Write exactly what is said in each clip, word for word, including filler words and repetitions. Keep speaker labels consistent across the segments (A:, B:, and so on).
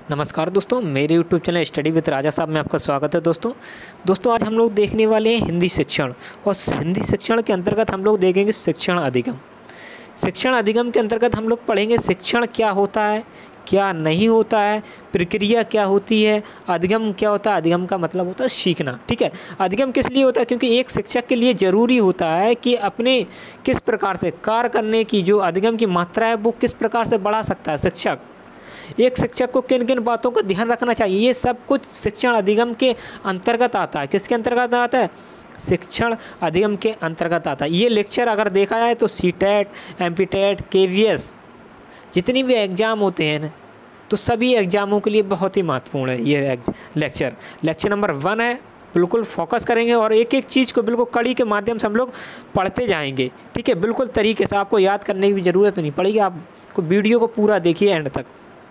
A: नमस्कार दोस्तों, मेरे YouTube channel study with Raja Sahab में आपका स्वागत है। दोस्तों दोस्तों आज हम लोग देखने वाले हैं हिंदी शिक्षण, और हिंदी शिक्षण के अंतर्गत हम लोग देखेंगे शिक्षण अधिगम। शिक्षण अधिगम के अंतर्गत हम लोग पढ़ेंगे शिक्षण क्या होता है, क्या नहीं होता है, प्रक्रिया क्या होती है, अधिगम क्या होता है। अधिगम का मतलब होता है सीखना। ठीक है, अधिगम किस लिए होता है? क्योंकि एक शिक्षक के लिए ज़रूरी होता है कि अपने किस प्रकार से कार्य करने की जो अधिगम की मात्रा है वो किस प्रकार से बढ़ा सकता है। शिक्षक एक शिक्षक को किन किन बातों का ध्यान रखना चाहिए, ये सब कुछ शिक्षण अधिगम के अंतर्गत आता है। किसके अंतर्गत आता है? शिक्षण अधिगम के अंतर्गत आता है। ये लेक्चर अगर देखा जाए तो C TET, M P TET, K V S जितनी भी एग्ज़ाम होते हैं ना, तो सभी एग्ज़ामों के लिए बहुत ही महत्वपूर्ण है ये लेक्चर। लेक्चर नंबर वन है, बिल्कुल फोकस करेंगे और एक एक चीज़ को बिल्कुल कड़ी के माध्यम से हम लोग पढ़ते जाएंगे। ठीक है, बिल्कुल तरीके से, आपको याद करने की भी ज़रूरत नहीं पड़ेगी। आपको वीडियो को पूरा देखिए एंड तक।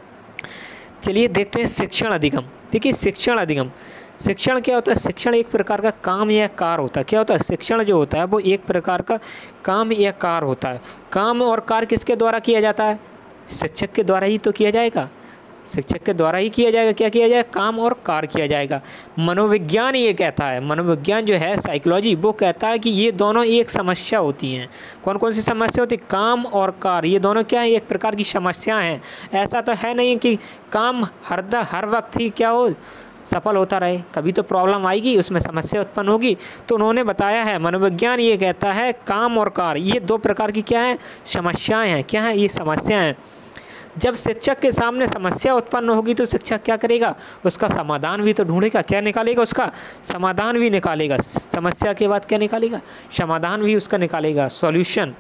A: चलिए देखते हैं शिक्षण अधिगम। देखिए शिक्षण अधिगम, शिक्षण क्या होता है? शिक्षण एक प्रकार का काम या कार्य होता है। क्या होता है? शिक्षण जो होता है वो एक प्रकार का काम या कार्य होता है। काम और कार्य किसके द्वारा किया जाता है? शिक्षक के द्वारा ही तो किया जाएगा। शिक्षक के द्वारा ही किया जाएगा। क्या किया जाएगा? काम और कार्य किया जाएगा। मनोविज्ञान ये कहता है, मनोविज्ञान जो है साइकोलॉजी, वो कहता है कि ये दोनों एक समस्या होती हैं। कौन कौन सी समस्या होती है? काम और कार्य, ये दोनों क्या है? एक प्रकार की समस्याएं हैं। ऐसा तो है नहीं कि काम हर द हर वक्त ही क्या हो सफल होता रहे, कभी तो प्रॉब्लम आएगी, उसमें समस्या उत्पन्न होगी। तो उन्होंने बताया है, मनोविज्ञान ये कहता है काम और कार्य ये दो प्रकार की क्या है? समस्याएँ हैं। क्या है? ये समस्याएँ हैं। जब शिक्षक के सामने समस्या उत्पन्न होगी तो शिक्षक क्या करेगा? उसका समाधान भी तो ढूंढेगा। क्या निकालेगा? उसका समाधान भी निकालेगा। समस्या के बाद क्या निकालेगा? समाधान भी उसका निकालेगा, सॉल्यूशन।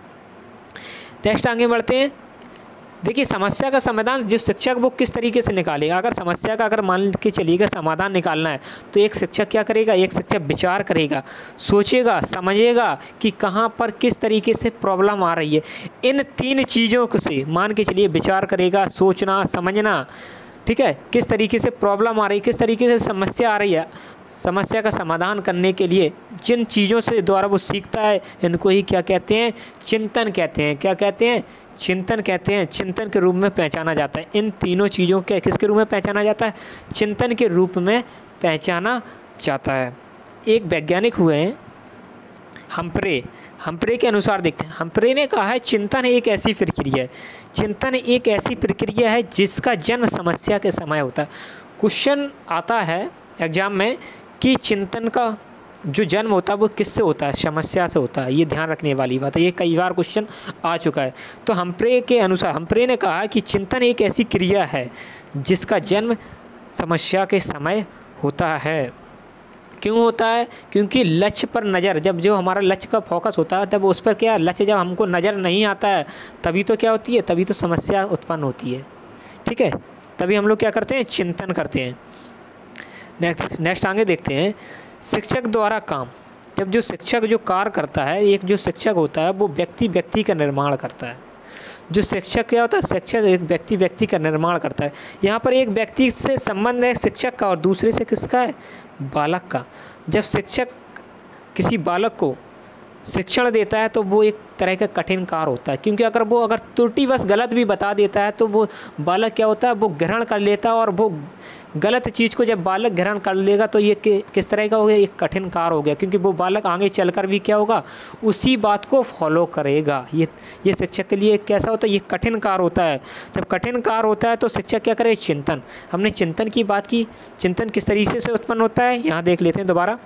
A: नेक्स्ट आगे बढ़ते हैं। देखिए समस्या का समाधान जो शिक्षक वो किस तरीके से निकालेगा। अगर समस्या का अगर मान के चलिएगा समाधान निकालना है तो एक शिक्षक क्या करेगा? एक शिक्षक विचार करेगा, सोचेगा, समझेगा कि कहाँ पर किस तरीके से प्रॉब्लम आ रही है। इन तीन चीज़ों को से मान के चलिए विचार करेगा, सोचना, समझना, ठीक है, किस तरीके से प्रॉब्लम आ रही है, किस तरीके से समस्या आ रही है, समस्या का समाधान करने के लिए जिन चीज़ों से द्वारा वो सीखता है, इनको ही क्या कहते हैं? चिंतन कहते हैं। क्या कहते हैं? चिंतन कहते हैं। चिंतन के रूप में पहचाना जाता है। इन तीनों चीज़ों के किसके रूप में पहचाना जाता है? चिंतन के रूप में पहचाना जाता है। एक वैज्ञानिक हुए हैं हम्फ्रे। हम्फ्रे के अनुसार देखते हैं, हम्फ्रे ने कहा है चिंतन एक ऐसी प्रक्रिया है, चिंतन एक ऐसी प्रक्रिया है जिसका जन्म समस्या के समय होता है। क्वेश्चन आता है एग्जाम में कि चिंतन का जो जन्म होता है वो किससे होता है? समस्या से होता है। ये ध्यान रखने वाली बात है, ये कई बार क्वेश्चन आ चुका है। तो हम्फ्रे के अनुसार, हम्फ्रे ने कहा कि चिंतन एक ऐसी क्रिया है जिसका जन्म समस्या के समय होता है। क्यों होता है? क्योंकि लक्ष्य पर नज़र, जब जो हमारा लक्ष्य का फोकस होता है तब उस पर क्या लक्ष्य जब हमको नज़र नहीं आता है तभी तो क्या होती है? तभी तो समस्या उत्पन्न होती है। ठीक है, तभी हम लोग क्या करते हैं? चिंतन करते हैं। नेक्स्ट नेक्स्ट आगे देखते हैं। शिक्षक द्वारा काम, जब जो शिक्षक जो कार्य करता है, एक जो शिक्षक होता है वो व्यक्ति व्यक्ति का निर्माण करता है। जो शिक्षक क्या होता है? शिक्षक एक व्यक्ति व्यक्ति का निर्माण करता है। यहाँ पर एक व्यक्ति से संबंध है शिक्षक का और दूसरे से किसका है? बालक का। जब शिक्षक किसी बालक को शिक्षण देता है तो वो एक तरह का कठिन कार्य होता है, क्योंकि अगर वो अगर त्रुटिवश गलत भी बता देता है तो वो बालक क्या होता है? वो ग्रहण कर लेता है, और वो गलत चीज़ को जब बालक ग्रहण कर लेगा तो ये कि, किस तरह का हो गया? एक कठिन कार्य हो गया, क्योंकि वो बालक आगे चलकर भी क्या होगा? उसी बात को फॉलो करेगा। ये ये शिक्षक के लिए कैसा होता है? ये कठिन कार्य होता है। जब कठिन कार्य होता है तो शिक्षक क्या करे? चिंतन। हमने चिंतन की बात की, चिंतन किस तरीके से उत्पन्न होता है यहाँ देख लेते हैं दोबारा।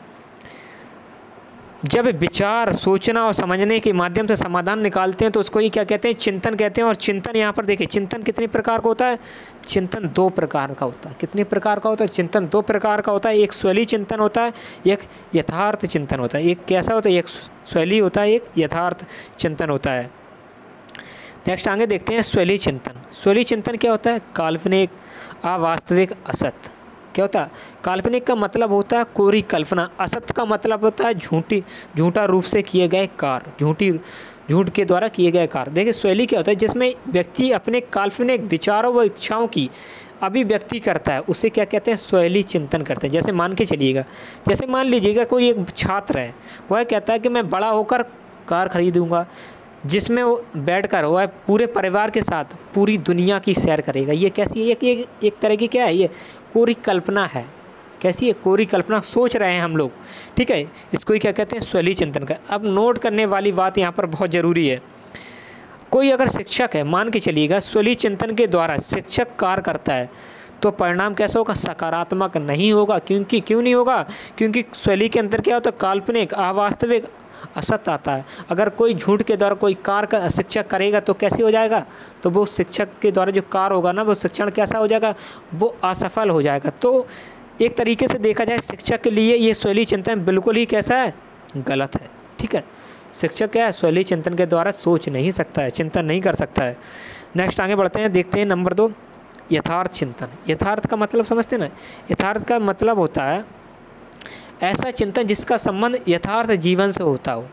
A: जब विचार, सोचना और समझने के माध्यम से समाधान निकालते हैं तो उसको ही क्या कहते हैं? चिंतन कहते हैं। और चिंतन यहाँ पर देखिए, चिंतन कितने प्रकार का होता है? चिंतन दो प्रकार का होता है। कितने प्रकार का होता है? चिंतन दो प्रकार का होता है। एक स्वैली चिंतन होता है, एक यथार्थ चिंतन होता है। एक कैसा होता है? एक स्वैली होता है, एक यथार्थ चिंतन होता है। नेक्स्ट आगे देखते हैं स्वैली चिंतन। स्वैली चिंतन क्या होता है? काल्पनिक, अवास्तविक, असत्य। क्या होता है? काल्पनिक का मतलब होता है कोरी कल्पना, असत्य का मतलब होता है झूठी झूठा रूप से किए गए कार्य, झूठी झूठ के द्वारा किए गए कार्य। देखिए स्वैली क्या होता है? जिसमें व्यक्ति अपने काल्पनिक विचारों व इच्छाओं की अभिव्यक्ति करता है, उसे क्या कहते हैं? स्वैली चिंतन करते हैं। जैसे मान के चलिएगा, जैसे मान लीजिएगा कोई एक छात्र है, वह कहता है कि मैं बड़ा होकर कार खरीदूंगा, जिसमें वो बैठकर वह पूरे परिवार के साथ पूरी दुनिया की सैर करेगा। ये कैसी एक एक, एक तरह की क्या है, ये कोरी कल्पना है। कैसी है, कोरी कल्पना सोच रहे हैं हम लोग, ठीक है। इसको ही क्या कहते हैं, स्वैली चिंतन का। अब नोट करने वाली बात यहाँ पर बहुत ज़रूरी है। कोई अगर शिक्षक है, मान के चलिएगा स्वैली चिंतन के द्वारा शिक्षक कार्य करता है, तो परिणाम कैसा होगा, सकारात्मक नहीं होगा। क्योंकि क्यों नहीं होगा, क्योंकि स्वैली के अंदर क्या होता है, काल्पनिक, अवास्तविक, असत्य आता है। अगर कोई झूठ के द्वारा कोई कार्य का शिक्षक करेगा तो कैसे हो जाएगा, तो वो शिक्षक के द्वारा जो कार्य होगा ना, वो शिक्षण कैसा हो जाएगा, वो असफल हो जाएगा। तो एक तरीके से देखा जाए शिक्षक के लिए ये स्वैली चिंतन बिल्कुल ही कैसा है, गलत है, ठीक है। शिक्षक क्या है, स्वैली चिंतन के द्वारा सोच नहीं सकता है, चिंतन नहीं कर सकता है। नेक्स्ट आगे बढ़ते हैं, देखते हैं नंबर दो, यथार्थ चिंतन। यथार्थ का मतलब समझते ना, यथार्थ का मतलब होता है ऐसा चिंतन जिसका संबंध यथार्थ जीवन से होता हो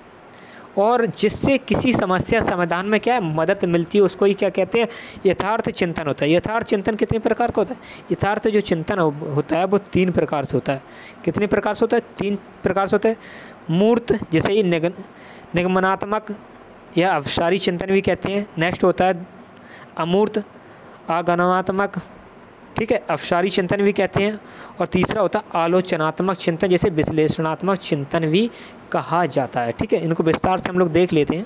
A: और जिससे किसी समस्या समाधान में क्या है, मदद मिलती है, उसको ही क्या कहते हैं, यथार्थ चिंतन होता है। यथार्थ चिंतन कितने प्रकार का होता है, यथार्थ जो चिंतन होता है वो तीन प्रकार से होता है। कितने प्रकार से होता है, तीन प्रकार से होता है। मूर्त, जिसे ही निगम निगमनात्मक या अवसारी चिंतन भी कहते हैं। नेक्स्ट होता है अमूर्त, आगमनात्मक, ठीक है, अवसारी चिंतन भी कहते हैं। और तीसरा होता है आलोचनात्मक चिंतन, जैसे विश्लेषणात्मक चिंतन भी कहा जाता है, ठीक है। इनको विस्तार से हम लोग देख लेते हैं।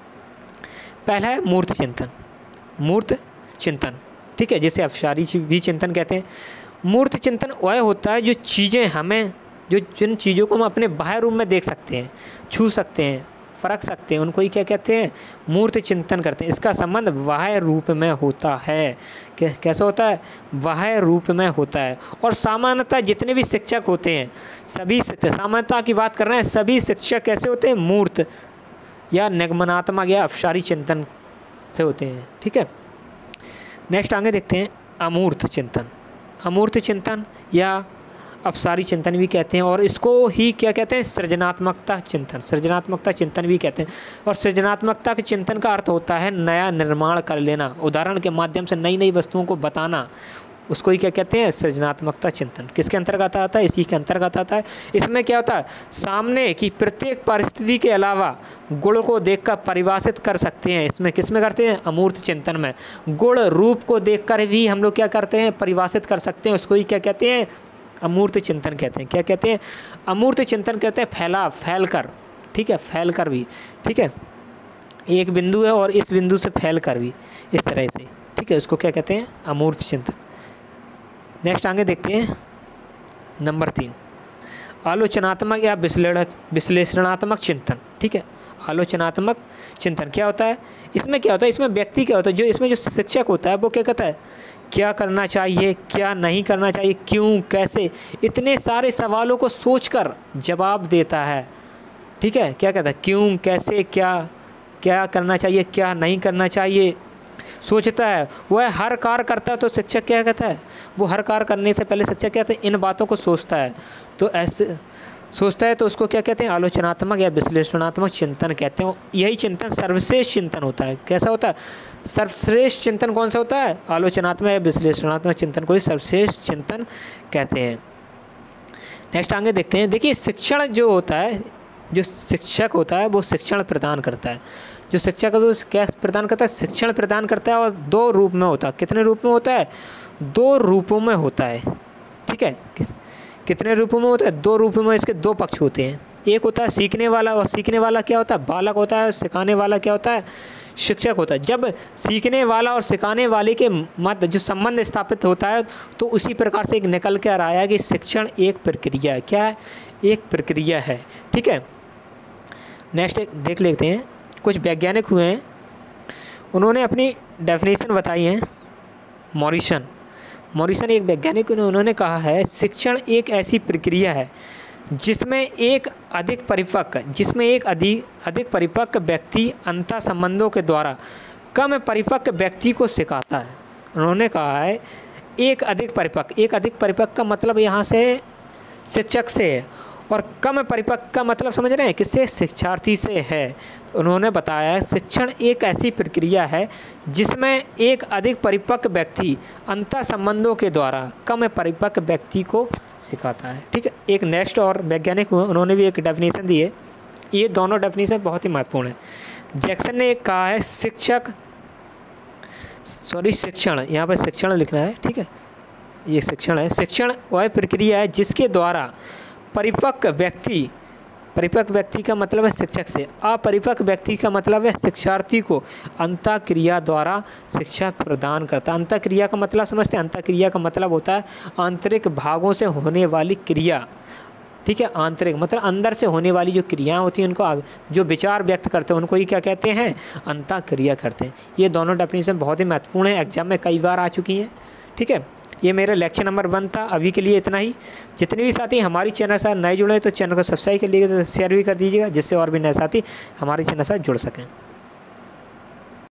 A: पहला है मूर्त चिंतन, मूर्त चिंतन, ठीक है, जिसे अवसारी भी चिंतन कहते हैं। मूर्त चिंतन वह होता है जो चीज़ें हमें, जो जिन चीज़ों को हम अपने बाह्य रूप में देख सकते हैं, छू सकते हैं, परख सकते हैं, उनको ही क्या कहते हैं, मूर्त चिंतन करते हैं। इसका संबंध बाह्य रूप में होता है। कैसा होता है, बाह्य रूप में होता है। और सामान्यतः जितने भी शिक्षक होते हैं, सभी शिक्षक, सामान्यतः की बात कर रहे हैं, सभी शिक्षक कैसे होते हैं, मूर्त या निगमनात्मक या अवसारी चिंतन से होते हैं, ठीक है। नेक्स्ट आगे देखते हैं अमूर्त चिंतन। अमूर्त चिंतन या अवसारी चिंतन भी कहते हैं, और इसको ही क्या कहते हैं, सृजनात्मकता चिंतन, सृजनात्मकता चिंतन भी कहते हैं। और सृजनात्मकता के चिंतन का अर्थ होता है नया निर्माण कर लेना, उदाहरण के माध्यम से नई नई वस्तुओं को बताना, उसको ही क्या कहते हैं, सृजनात्मकता चिंतन। किसके अंतर्गत आता है, इसी के अंतर्गत आता है। इसमें क्या होता है, सामने की प्रत्येक परिस्थिति के अलावा गुण को देखकर परिभाषित कर सकते हैं। इसमें किस में करते हैं, अमूर्त चिंतन में। गुण रूप को देखकर भी हम लोग क्या करते हैं, परिभाषित कर सकते हैं, उसको ही क्या कहते हैं, अमूर्त चिंतन कहते हैं। क्या कहते हैं, अमूर्त चिंतन कहते हैं फैला, फैल कर, ठीक है, फैल कर भी, ठीक है, एक बिंदु है और इस बिंदु से फैल कर भी, इस तरह से, ठीक है, उसको क्या कहते हैं, अमूर्त चिंतन। नेक्स्ट आगे देखते हैं नंबर तीन, आलोचनात्मक या विश्लेषणात्मक चिंतन, ठीक है। आलोचनात्मक चिंतन क्या होता है, इसमें क्या होता है, इसमें व्यक्ति क्या होता है, जो इसमें जो शिक्षक होता है वो क्या कहता है, क्या करना चाहिए, क्या नहीं करना चाहिए, क्यों, कैसे, इतने सारे सवालों को सोचकर जवाब देता है, ठीक है। क्या कहता है, क्यों, कैसे, क्या क्या करना चाहिए, क्या नहीं करना चाहिए, सोचता है। वह हर कार्य करता है तो शिक्षक क्या कहता है, वो हर कार्य करने से पहले शिक्षक कहते हैं इन बातों को सोचता है, तो ऐसे सोचता है तो उसको क्या कहते हैं, आलोचनात्मक या विश्लेषणात्मक चिंतन कहते हैं। यही चिंतन सर्वश्रेष्ठ चिंतन होता है। कैसा होता है, सर्वश्रेष्ठ चिंतन कौन सा होता है, आलोचनात्मक या विश्लेषणात्मक चिंतन को ही सर्वश्रेष्ठ चिंतन कहते हैं। नेक्स्ट आगे देखते हैं। देखिए शिक्षण जो होता है, जो शिक्षक होता है वो शिक्षण प्रदान करता है। जो शिक्षक है वो क्या प्रदान करता है, शिक्षण प्रदान करता है, और दो रूप में होता है। कितने रूप में होता है, दो रूपों में होता है, ठीक है। कितने रूपों में होता है, दो रूपों में। इसके दो पक्ष होते हैं, एक होता है सीखने वाला, और सीखने वाला क्या होता है, बालक होता है, सिखाने वाला क्या होता है, शिक्षक होता है। जब सीखने वाला और सिखाने वाले के मध्य जो संबंध स्थापित होता है तो उसी प्रकार से एक निकल कर आया कि शिक्षण एक प्रक्रिया है। क्या है, एक प्रक्रिया है, ठीक है। नेक्स्ट देख लेते हैं, कुछ वैज्ञानिक हुए हैं, उन्होंने अपनी डेफिनेशन बताई है। मॉरिसन मॉरिसन एक वैज्ञानिक, उन्होंने कहा है शिक्षण एक ऐसी प्रक्रिया है जिसमें एक अधिक परिपक्व जिसमें एक अधिक अधिक परिपक्व व्यक्ति अंतः संबंधों के द्वारा कम परिपक्व व्यक्ति को सिखाता है। उन्होंने कहा है एक अधिक परिपक्व एक अधिक परिपक्व का मतलब यहाँ से शिक्षक से है, और कम परिपक्व का मतलब समझ रहे हैं किससे, शिक्षार्थी से है। तो उन्होंने बताया है शिक्षण एक ऐसी प्रक्रिया है जिसमें एक अधिक परिपक्व व्यक्ति अंतः संबंधों के द्वारा कम परिपक्व व्यक्ति को सिखाता है, ठीक है। एक नेक्स्ट और वैज्ञानिक हुए, उन्होंने भी एक डेफिनेशन दी है। ये दोनों डेफिनेशन बहुत ही महत्वपूर्ण है। जैक्सन ने कहा है शिक्षक सॉरी शिक्षण, यहाँ पर शिक्षण लिखना है, ठीक है, ये शिक्षण है। शिक्षण वह प्रक्रिया है जिसके द्वारा परिपक्व व्यक्ति, परिपक्व व्यक्ति का मतलब है शिक्षक से, अपरिपक्व व्यक्ति का मतलब है शिक्षार्थी को अंतःक्रिया द्वारा शिक्षा प्रदान करता है। अंतःक्रिया का मतलब समझते हैं? अंतःक्रिया का मतलब होता है आंतरिक भागों से होने वाली क्रिया, ठीक है। आंतरिक मतलब अंदर से होने वाली जो क्रियाएं होती हैं, उनको जो विचार व्यक्त करते हैं उनको ही क्या कहते हैं? अंतःक्रिया करते हैं। ये दोनों डेफिनेशन बहुत ही महत्वपूर्ण है, एग्जाम में कई बार आ चुकी हैं, ठीक है। ये मेरा लेक्चर नंबर वन था, अभी के लिए इतना ही। जितने भी साथी हमारी चैनल से नए जुड़े तो चैनल को सब्सक्राइब कर लीजिएगा, शेयर भी कर दीजिएगा, जिससे और भी नए साथी हमारे चैनल से जुड़ सकें।